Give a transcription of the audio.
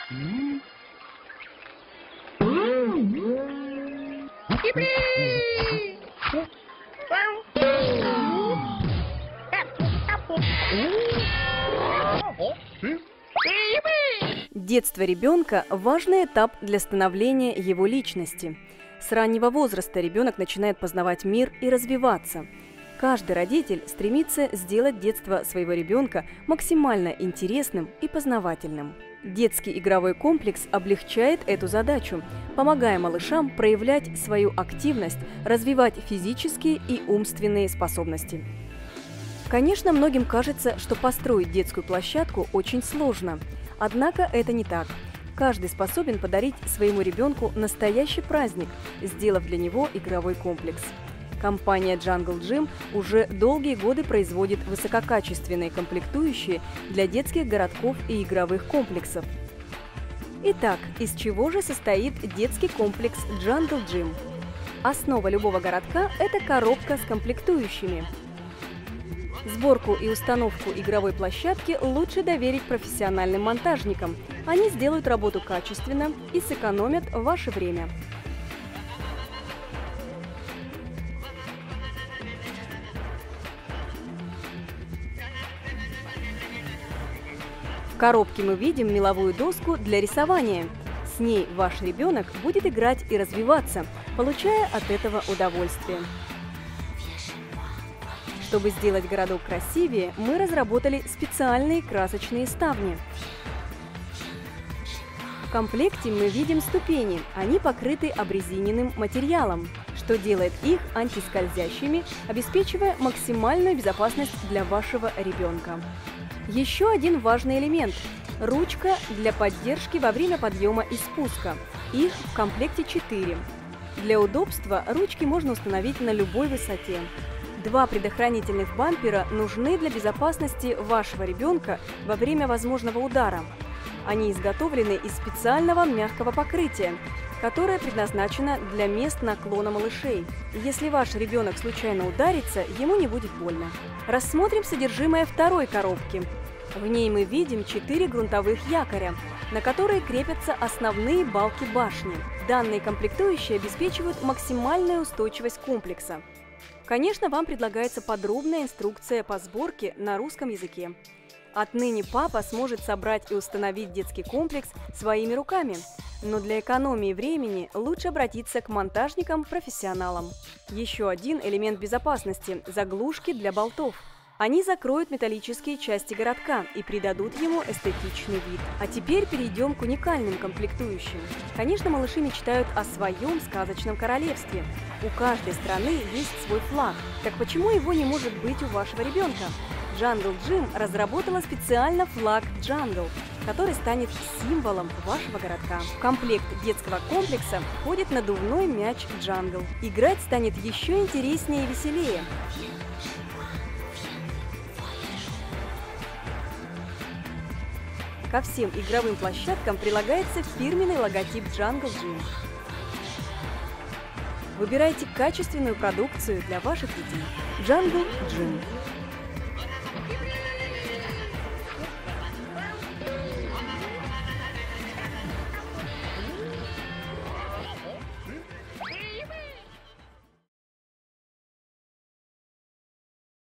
Детство ребенка – важный этап для становления его личности. С раннего возраста ребенок начинает познавать мир и развиваться. Каждый родитель стремится сделать детство своего ребенка максимально интересным и познавательным. Детский игровой комплекс облегчает эту задачу, помогая малышам проявлять свою активность, развивать физические и умственные способности. Конечно, многим кажется, что построить детскую площадку очень сложно. Однако это не так. Каждый способен подарить своему ребенку настоящий праздник, сделав для него игровой комплекс. Компания Jungle Gym уже долгие годы производит высококачественные комплектующие для детских городков и игровых комплексов. Итак, из чего же состоит детский комплекс Jungle Gym? Основа любого городка – это коробка с комплектующими. Сборку и установку игровой площадки лучше доверить профессиональным монтажникам. Они сделают работу качественно и сэкономят ваше время. В коробке мы видим меловую доску для рисования. С ней ваш ребенок будет играть и развиваться, получая от этого удовольствие. Чтобы сделать городок красивее, мы разработали специальные красочные ставни. В комплекте мы видим ступени, они покрыты обрезиненным материалом, что делает их антискользящими, обеспечивая максимальную безопасность для вашего ребенка. Еще один важный элемент – ручка для поддержки во время подъема и спуска. Их в комплекте 4. Для удобства ручки можно установить на любой высоте. 2 предохранительных бампера нужны для безопасности вашего ребенка во время возможного удара. Они изготовлены из специального мягкого покрытия, которое предназначено для мест наклона малышей. Если ваш ребенок случайно ударится, ему не будет больно. Рассмотрим содержимое второй коробки. В ней мы видим 4 грунтовых якоря, на которые крепятся основные балки башни. Данные комплектующие обеспечивают максимальную устойчивость комплекса. Конечно, вам предлагается подробная инструкция по сборке на русском языке. Отныне папа сможет собрать и установить детский комплекс своими руками, но для экономии времени лучше обратиться к монтажникам-профессионалам. Еще один элемент безопасности – заглушки для болтов. Они закроют металлические части городка и придадут ему эстетичный вид. А теперь перейдем к уникальным комплектующим. Конечно, малыши мечтают о своем сказочном королевстве. У каждой страны есть свой флаг. Так почему его не может быть у вашего ребенка? Jungle Gym разработала специально флаг Jungle, который станет символом вашего городка. В комплект детского комплекса входит надувной мяч Jungle. Играть станет еще интереснее и веселее. Ко всем игровым площадкам прилагается фирменный логотип Jungle Gym. Выбирайте качественную продукцию для ваших детей. Jungle Gym.